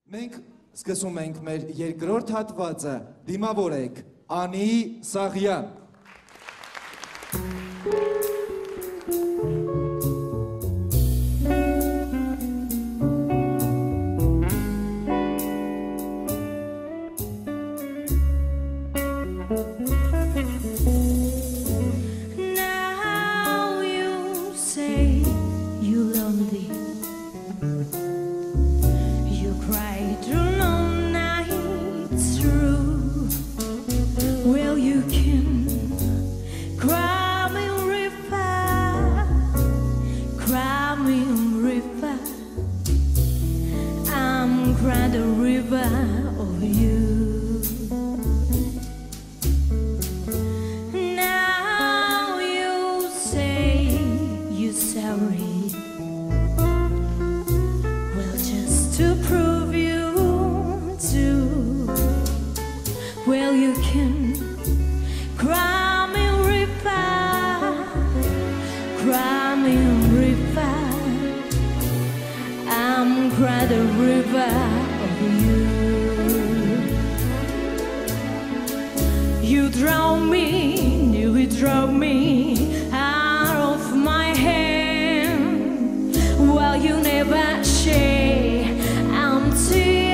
Մենք սկսում ենք մեր երկրորդ հատվածը, դիմավորեք Անի Սաղյան։ Now you say you lonely. You cry through no nights through. Well, you can cry me river. I'm crying the river of you. Now you say you're sorry. Well, just to prove you too. Well, you can cry me river. I'm crying the river of you. You drown me out of my hand. Well, you never share until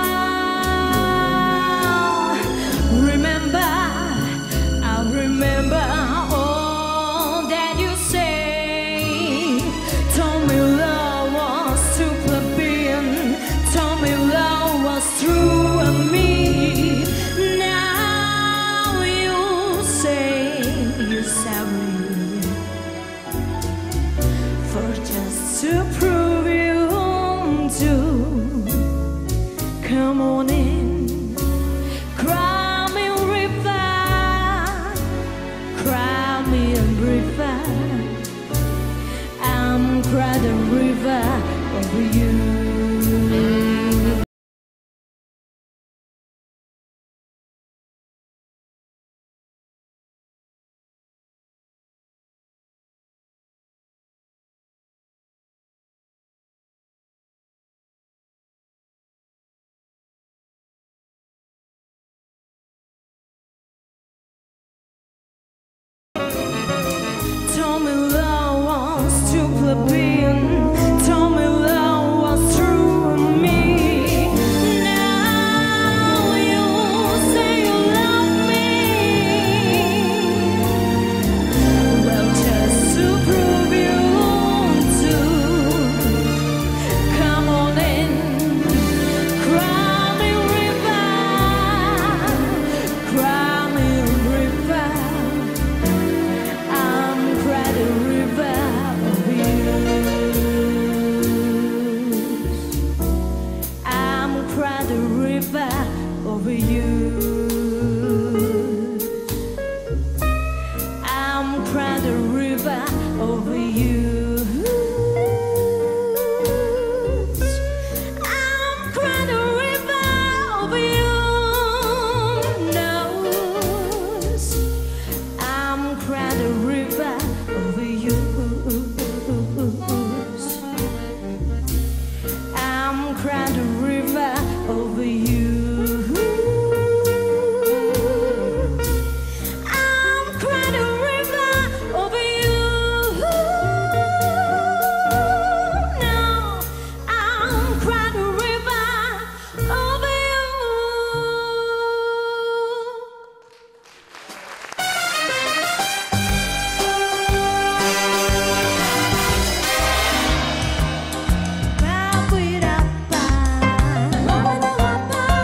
I remember all that you say. Told me love was too plebeian. Told me love was through and me. Now you say you're sorry for just to prove you too. Come on in, cry me a river. I'm crying the river of you. Told me love was too plebeian. Told me love was through me. Now you say you love me. Well, just to prove you too. Come on in, cry me river. I'm crying the river of you. I'm crying the river of you. I'm crying the river over you. I'm crying the river over you. Knows I'm crying the river over you. I'm crying the river over you. I'm crying the river over you. No, I'm crying the river over you. Ba-ba-da-ba.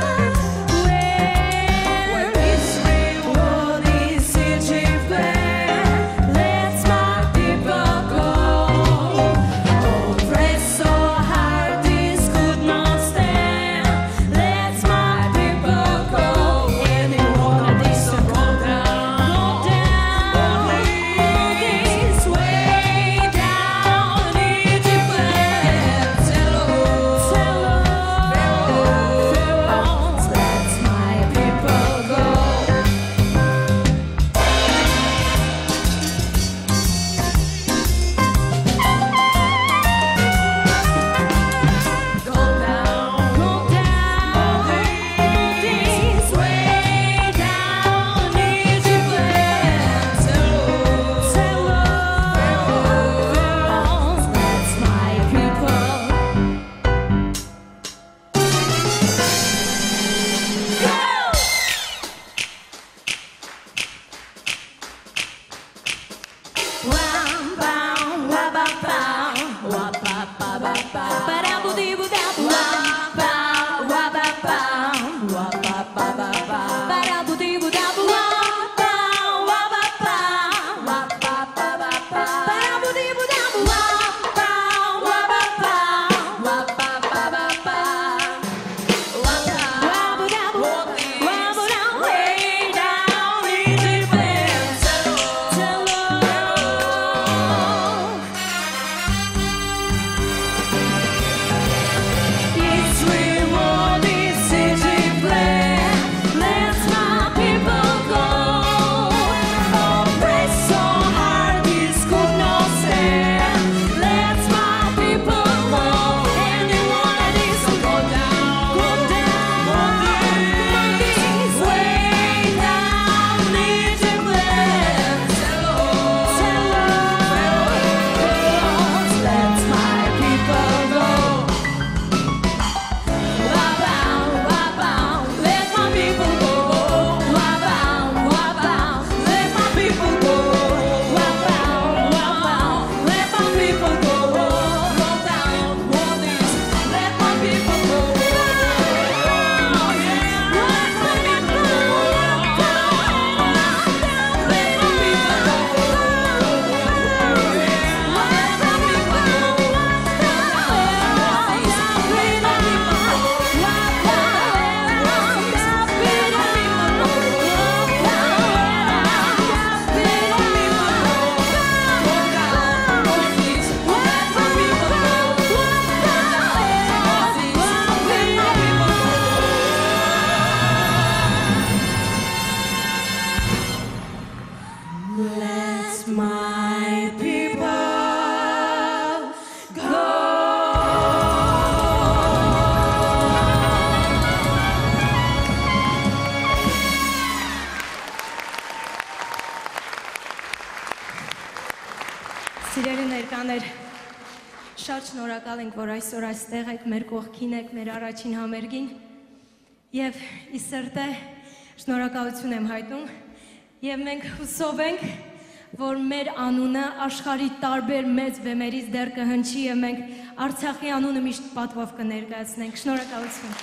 Շնորհակալ ենք, որ այսօր այստեղ եք, մեր կողքին եք, մեր առաջին համերգին։ Եվ ի սրտե շնորհակալություն եմ հայտնում։ Եվ մենք հուսով ենք, որ մեր անունը աշխարհի տարբեր մեծ բեմերից դեռ կհնչի եւ մենք Արցախի անունը միշտ պատվով կներկայացնենք։ Շնորհակալություն։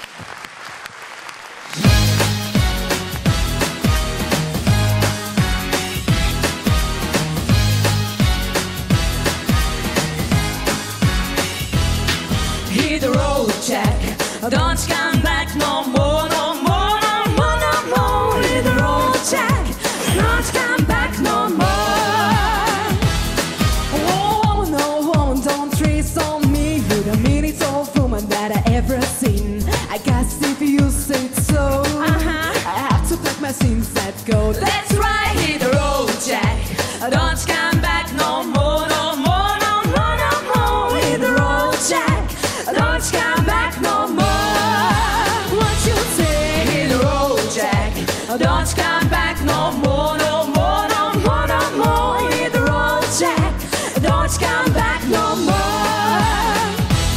Hit the road, Jack. Don't come back no more, no more, no more, no more. Hit the road, Jack. Don't come back no more. Oh no, don't treat on me. You're the meanest old woman that I ever seen. I guess if you say so, I have to pack my sins and go. That's right, hit the road, Jack. Don't come back no more, no more, no more, no more. Hit the road, Jack. Don't come back no more. What you say? Hit the road, Jack. Don't come back no more, no more, no more, no more. Hit the road, Jack. Don't come back no more.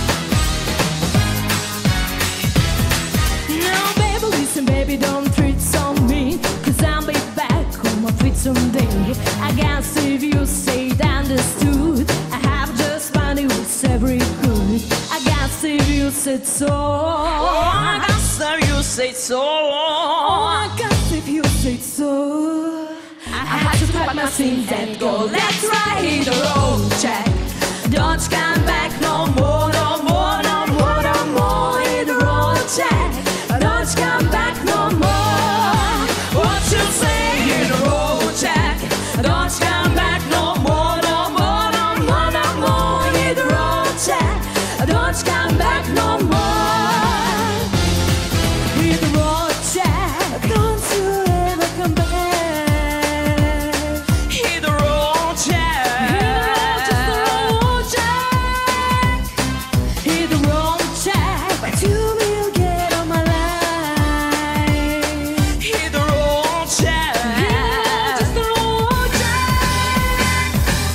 Now, baby, listen, baby, don't treat on me, 'cause I'll be back on my feet someday. I guess if you say it understood, I have just money with every good. I guess if you said so, I guess if you said so, I guess if you said so, I had to pack my sins and go. Let's ride hit the road, Jack. Don't come back no more, no more, no more, no more. Hit the road, Jack. Don't come back no more. What you say? Hit the road, Jack. Don't come back no more, no more, no more, no more. Hit the road, Jack. Don't come back no more. Hit the road, Jack. Don't you ever come back. Hit the road, Jack. Just the road, Jack. Hit the road, Jack. But you will get on my line. Hit the road, Jack. Just the road, Jack.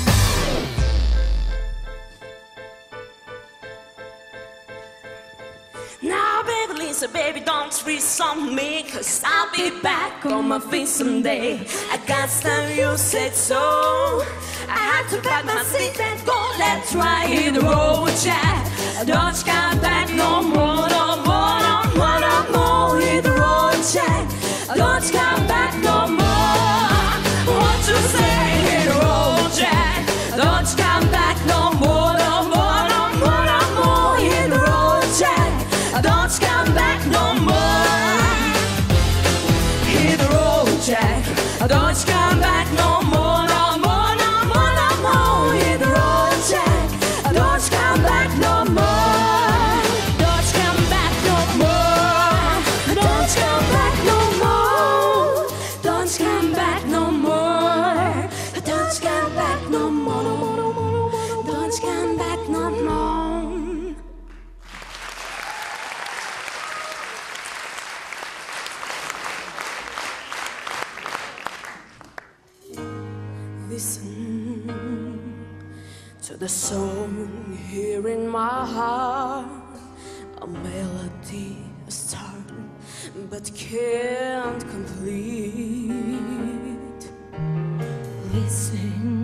Now, baby, listen, baby, don't treat on me, 'cause I'll be back on my feet someday. I got time, you said so. I had to pack my seat and go. Let's ride hit the road, Jack. Don't come back no more, no more, no more, no more. Hit the road, Jack. Don't come back no more. What you say? Hit the road, Jack. Don't come back no more, no more, no more, no more. Hit the road, Jack. Don't come back no more. Hit the road, Jack. Don't come back no more, no more, no more, no more. Hit the road, Jack. Don't come back no more. Don't come back no more. Don't come back no more. Don't come back no more. Don't come back no more, no more, no more, no more. Don't come back no more. Listen to the song here in my heart, a melody, a start, but can't complete. Listen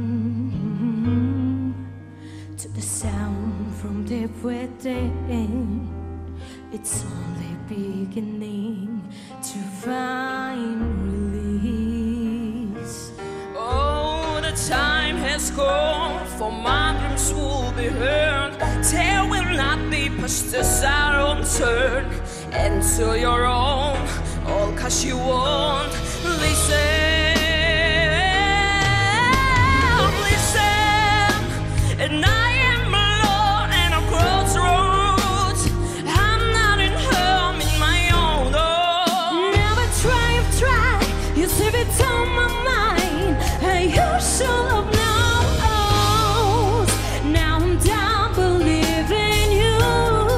to the sound from deep within. It's only beginning to find release. Oh, the time has come for my dreams will be heard. There will not be pushed aside or turned into your own, all 'cause you won't listen. Listen, and I am alone and a crossroads. I'm not in home in my own. Never try, I've tried. You see it on my mind. And you should have known. Now I'm down believing you.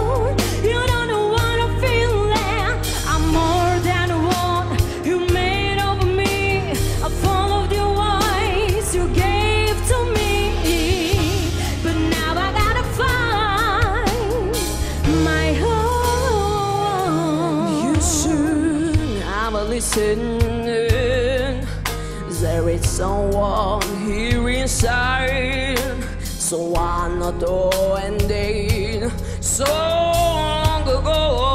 You don't know what I'm feeling. I'm more than one you made listening. There is someone here inside, so I'm not ending so long ago.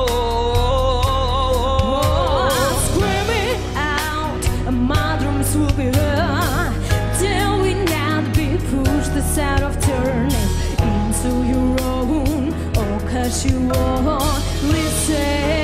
I'm screaming out, and my dreams will be heard. Till we not be pushed aside of turning into your own, oh, 'cause you won't listen.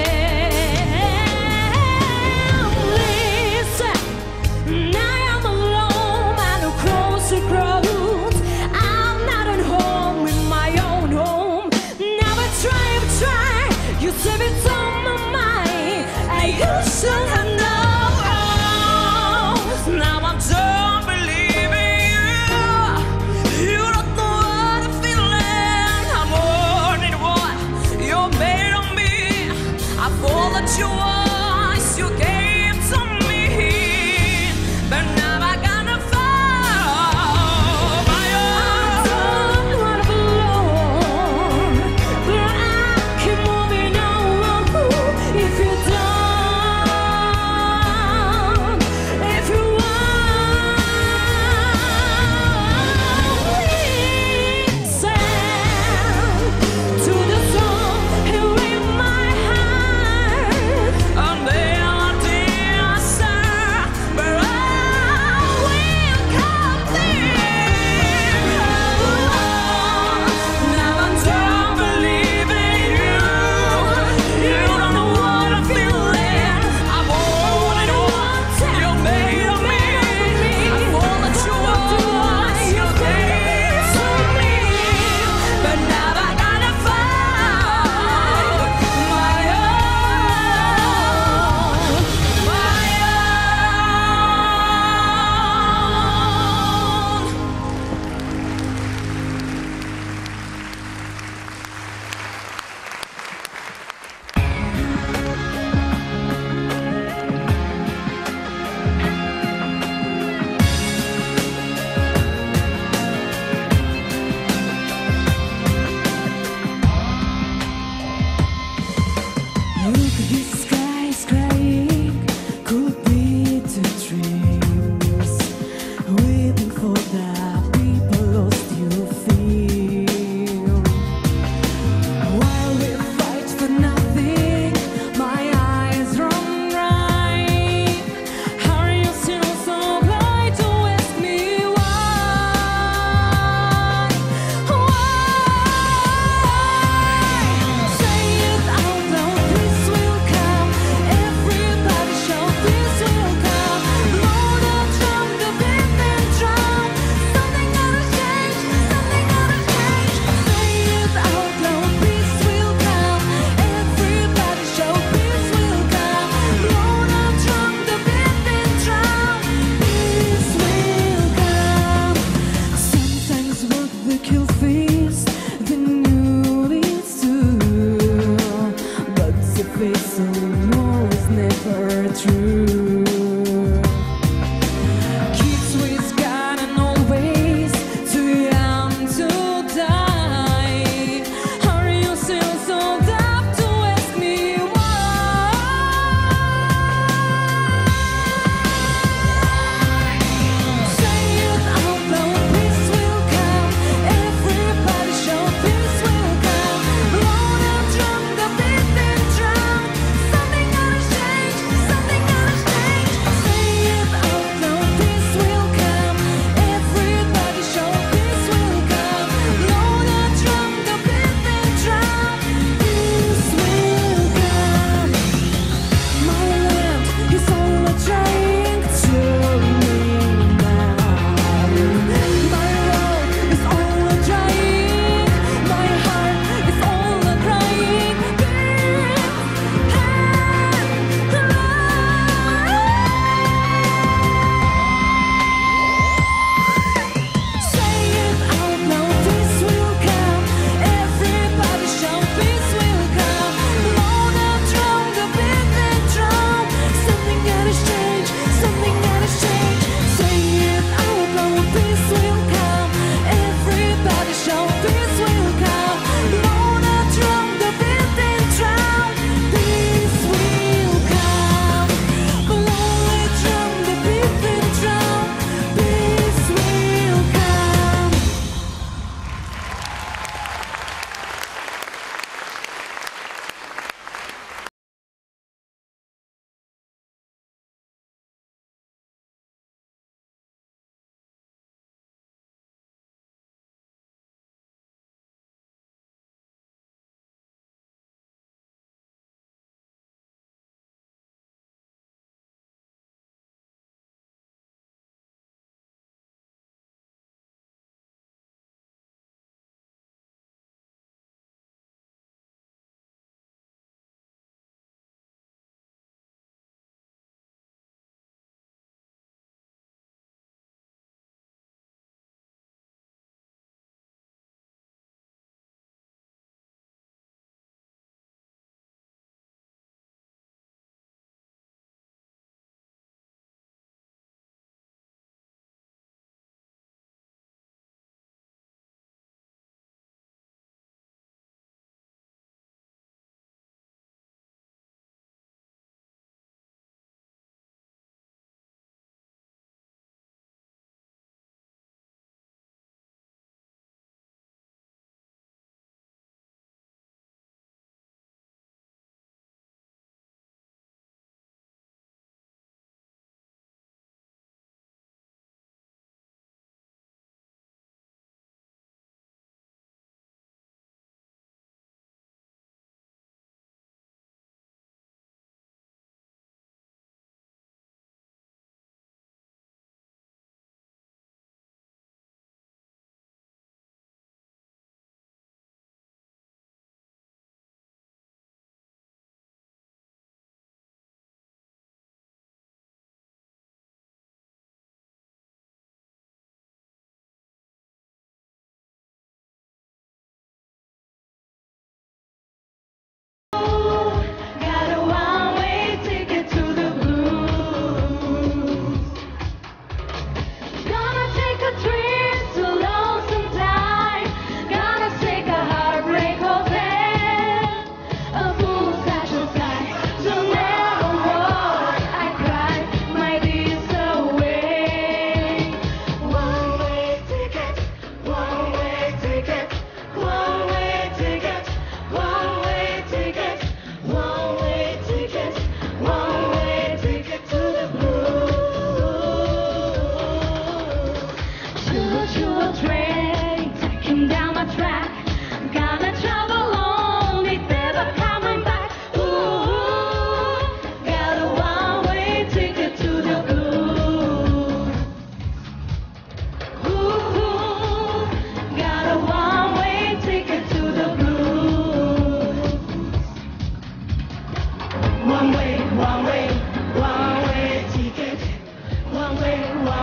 one way ticket. One way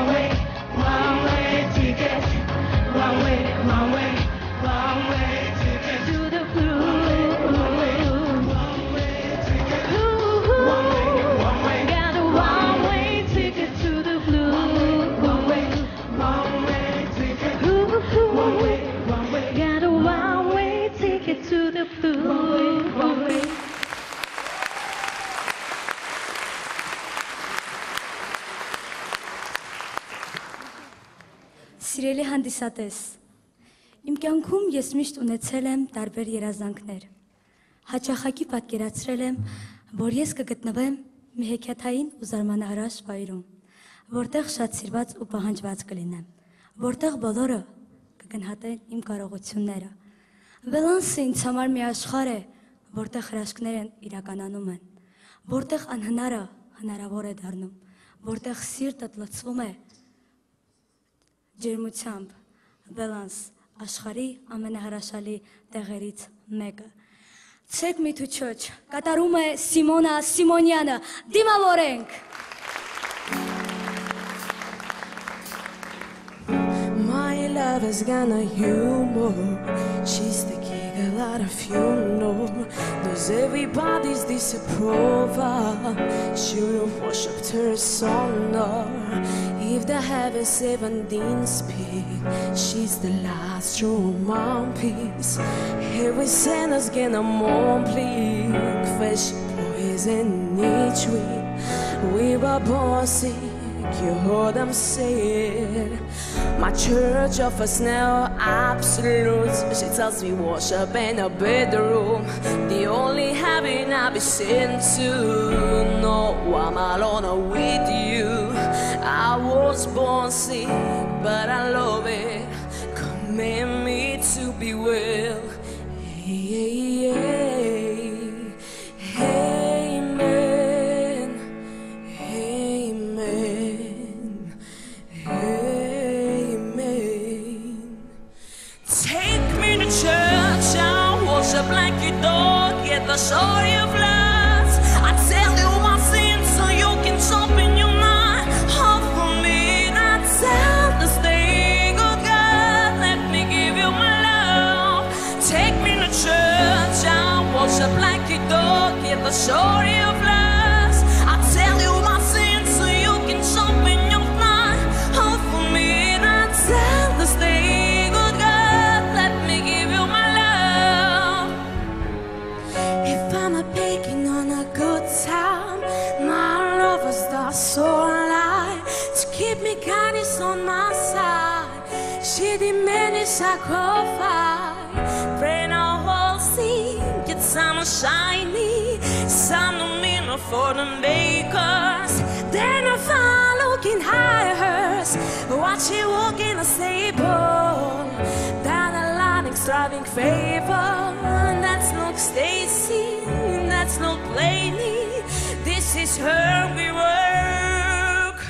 ticket. One way ticket to the blue. One way ticket. One way. Got a one-way ticket to the blue. One way ticket. One way. Got a one-way ticket to the blue. One way. Սիրելի հանդիսատես, իմ կյանքում ես միշտ ունեցել եմ տարբեր երազանքներ։ Հաճախակի պատկերացրել եմ, որ ես կգտնվեմ մի հեքիաթային ու զարմանահրաշ վայրում, որտեղ շատ սիրված ու պահանջված կլինեմ, որտեղ բոլորը կգնահատեն իմ կարողությունները։ Վելանսը ինձ համար մի աշխարհ է, որտեղ հրաշքներ են իրականանում են, որտեղ անհնարը հնարավոր է դառնում, որտեղ սիրտդ լցվում է ջերմությամբ, Վելանս, աշխարհի ամենահրաշալի տեղերից մեկը։ Take me to church, կատարում է Սիմոնա Սիմոնյանը, դիմավորենք։ My love is gonna humor. She's the giggle at a funeral. Knows everybody's disapproval. Shouldn't worship her song, no. If the heavens 17 speak, she's the last true piece. Every sinner's gonna mourn, please. Fresh poison each week. We were born sick, you heard them say it. My church offers no absolutes. She tells me worship in a bedroom. The only heaven I've been sent to. No, I'm alone with you. I was born sick, but I love it. Command me to be well. Amen. Amen. Amen. Take me to church, I'll worship like you don't get the story of love. I tell you my sins so you can jump in your mind. Hope for me, I tell the stay good God, let me give you my love. Take me to church, I'll worship like you don't get the story of love. I tell you my sins so you can jump in your mind. Hope for me, I tell the stay good God, let me give you my love. If I'm a baking on a good time, my lover's the soul light to keep me kindness on my side. She demanded sacrifice. Pray now, whole scene, get some shiny, some meaner for the makers. Then I find looking hers, watch she walk in a stable. Down the line, striving favor. That's not Stacy, that's not Blaney. This is her we work.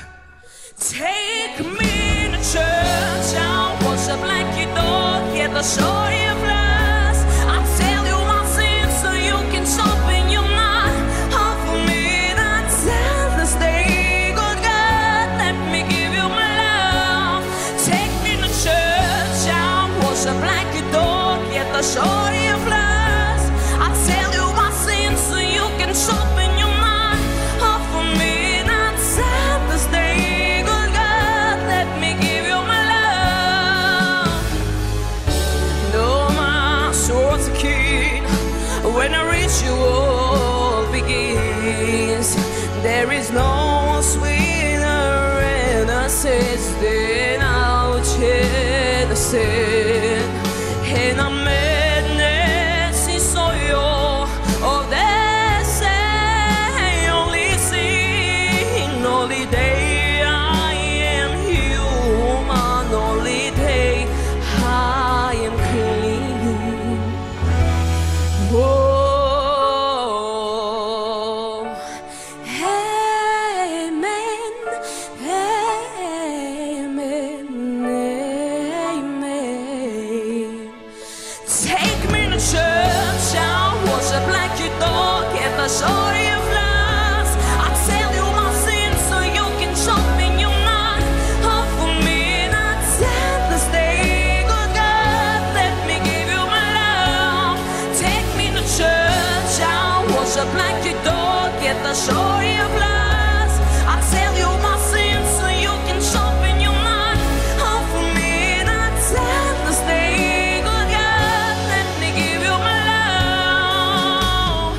Take me to church, I'll worship like you don't get the story of love. I tell you my sins so you can jump in your mind. Hope for me, I tell the stay good God, let me give you my love. Take me to church, I'll worship like you don't get the story of love. I tell you my sins so you can jump in your mind. Hope for me, I tell the stay good God, let me give you my love. No, my soul's a kid. When a ritual begins, there is no sweeter innocence than our sin. And a madness is so your of that say only sin, only day I am human, only day I am clean. Oh, amen, amen, amen. blanket dog, get the story of love. I tell you my sins so you can jump in your mind. Oh, for me, not time to stay. Good God, let me give you my love.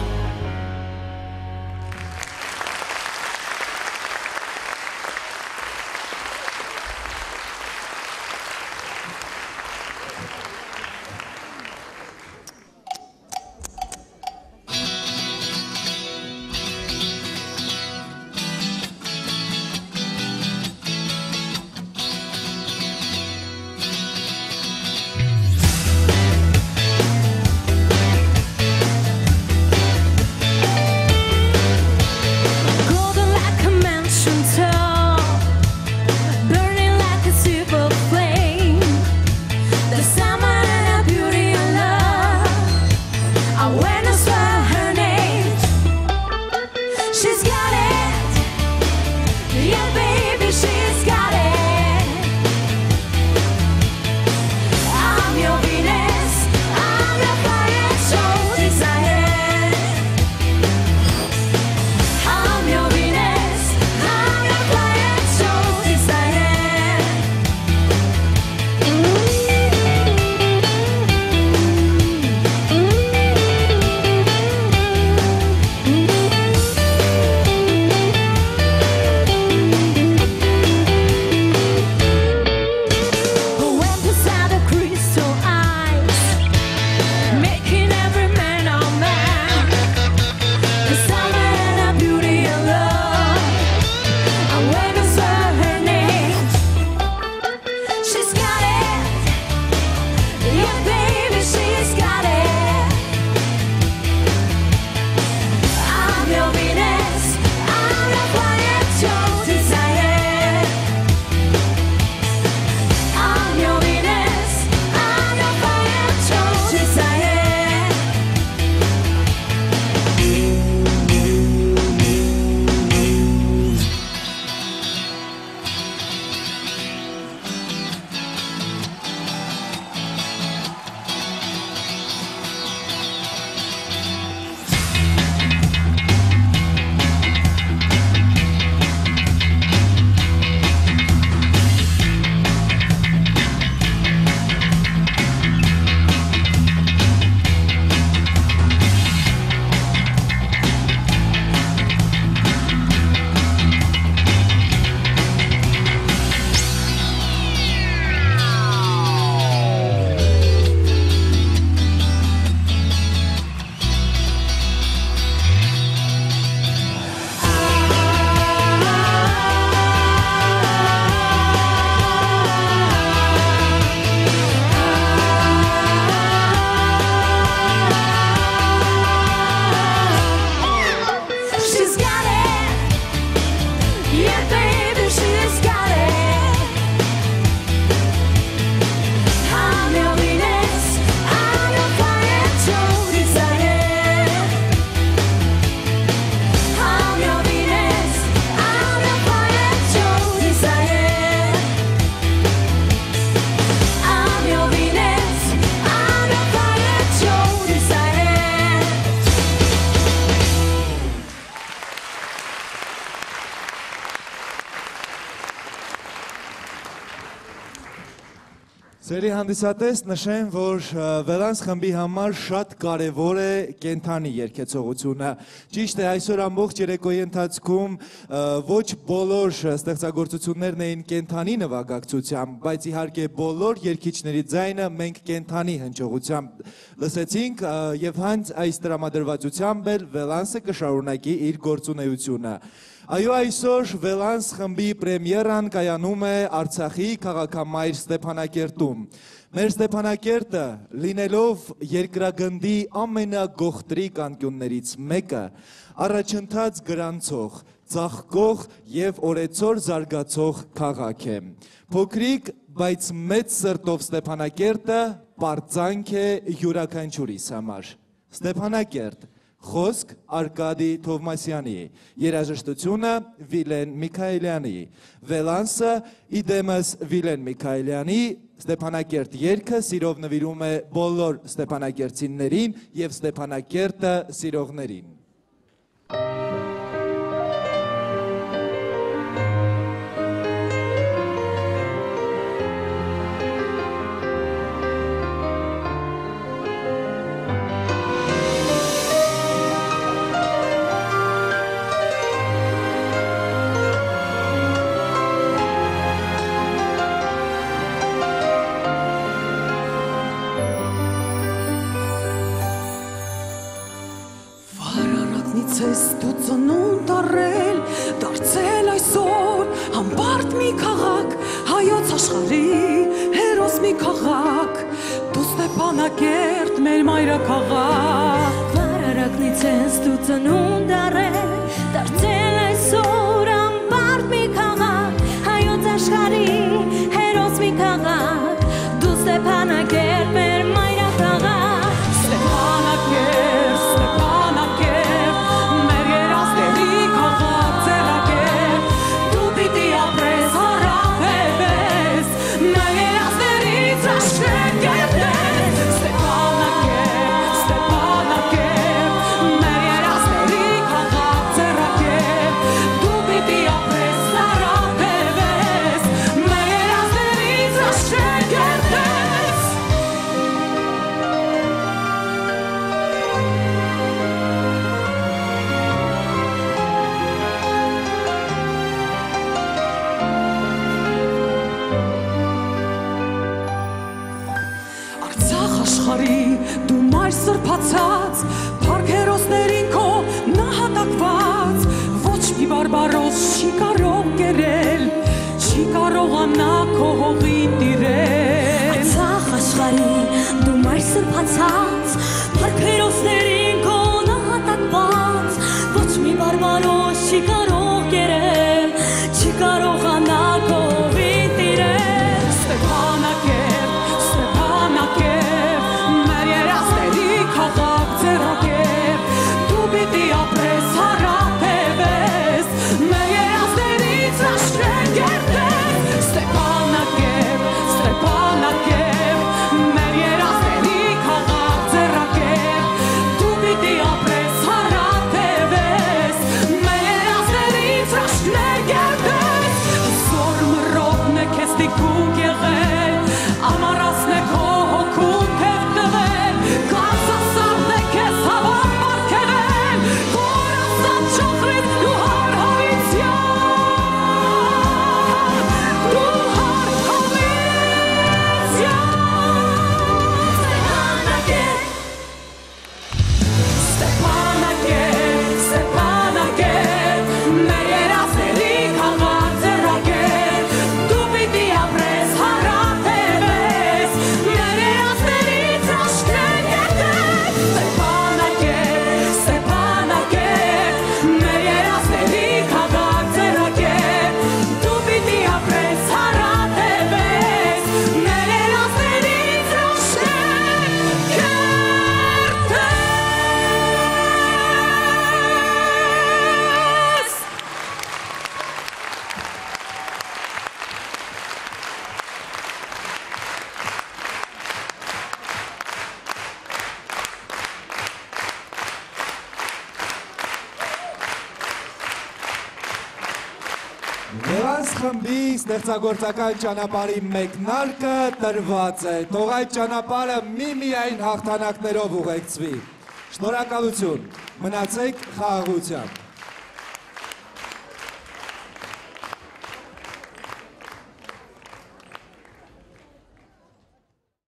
Golden like a mansion top, burning like a silver flame. The summer and the beauty and love. I went to swear her name. She's got it, yeah, baby, she's got it. I'm your Venus, I'm your fire, so desire. I'm your Venus, I'm your fire, so desire. Who went beside the crystal eyes, making every man a man. The summer and the beauty and love. I went to swear her name. She's got it, yeah, baby, she's got it. I'm your Venus, I'm your fire, your desire. I'm your Venus, I'm your fire, your desire. She's got it, yeah, baby, she's got it. I'm your Venus, I'm your fire, your desire. I'm your Venus, I'm your fire, your desire. I'm your Venus, I'm your fire, your desire. Սերի հանդիսատես նշեմ, որ Վելանս խմբի համար շատ կարևոր է կենթանի երգեցողությունը։ Ճիշտ է, այսօր ամբողջ երեկոյի ընթացքում ոչ բոլոր ստեղծագործություններն էին կենթանի նվագակցությամբ, բայց իհարկե բոլոր երգիչների ձայնը մենք կենթանի հնչողությամբ լսեցինք եւ հենց այս տրամադրվածությամբ էլ Վելանսը կշարունակի իր գործունեությունը։ Այո, այսօր Վելանս խմբի պրեմիերան կայանում է Արցախի քաղաքամայր Ստեփանակերտում։ Մեր Ստեփանակերտը, լինելով երկրագնդի ամենագողտրիկ անկյուններից մեկը, առաջընթաց գրանցող, ծաղկող եւ օրեցօր զարգացող քաղաք է։ Փոքրիկ, բայց մեծ սրտով Ստեփանակերտը պարծանք է յուրաքանչյուրիս համար։ Ստեփանակերտ, խոսք Արկադի Թովմասյանի, երաժշտությունը Վիլեն Միքայելյանի, Վելանսը իդեմս Վիլեն Միքայելյանի, Ստեփանակերտ երգը սիրով նվիրում է բոլոր ստեփանակերտցիներին եւ Ստեփանակերտը սիրողներին։ ծնունդ առել, դարձել այսօր համբարդ մի քաղաք, հայոց աշխարհի հերոս մի քաղաք, դու Ստեփանակերտ մեր մայրաքաղաք։ Վարարակնից ես դու ծնունդ առել, դարձել այսօր ամբարդ մի քաղաք, հայոց աշխարհի հերոս մի քաղաք, դու Ստեփանակերտ մեր մայրաքաղաք։ Ստեփանակերտ, Ստեփանակերտ, մեր երազների քաղաք ձեռակերտ, դու պիտի ապրես հարավես, մեր երազներից աշխեր կերտես։ Ստեփանակերտ, Ստեփանակերտ, մեր երազների քաղաք ձեռակերտ, դու պիտի ապրես հարավես, մեր երազներից աշխեր կերտես։ Արցախ աշխարհի դու մայր սրբացած, փառք հերոսներին քո նահատակված, ոչ մի բարբարոս չի կարող կերել, չի կարողանա քո հողին տիրել։ Արցախ աշխարհի դու մայր սրբացած, փառք հերոսներին քո նահատակված, ոչ մի բարբարոս չի կարող կերել, չի կարողանա քո հողին տիրել։ Ստեփանակերտ, Ստեփանակերտ, մեր երազների քաղաք ձեռակերտ, դու պիտի ապրես հարավես, մեր երազներից աշխեր կերտես։ Ստեփանակերտ, Ստեփանակերտ, մեր երազների քաղաք ձեռակերտ, դու պիտի ապրես հարավես, մեր երազներից աշխեր կերտես։ Զոր մռովն է քեզ տիկուկ եղել, ամառացն է քո հոգում թև տվել, կարծասարն է քեզ հավան պարգևել, որ ասած ճոխրից դու հարհավիցյան, դու հարհավիցյան։ Ստեփանակերտ, Ստեփանակերտ, մեր երազների քաղաք ձեռակերտ, դու պիտի ապրես հարավես, մեր երազներից աշխեր կերտես։ Ստեփանակերտ, Ստեփանակերտ, մեր երազների քաղաք ձեռակերտ, դու պիտի ապրես հարավես, մեր երազներից աշխեր կերտես։ Նրանց խմբի ստեղծագործական ճանապարհի մեկնարկը տրված է։ Թող այդ ճանապարհը միմիայն հաղթանակներով ուղեկցվի։ Շնորհակալություն։ Մնացեք խաղաղությամբ։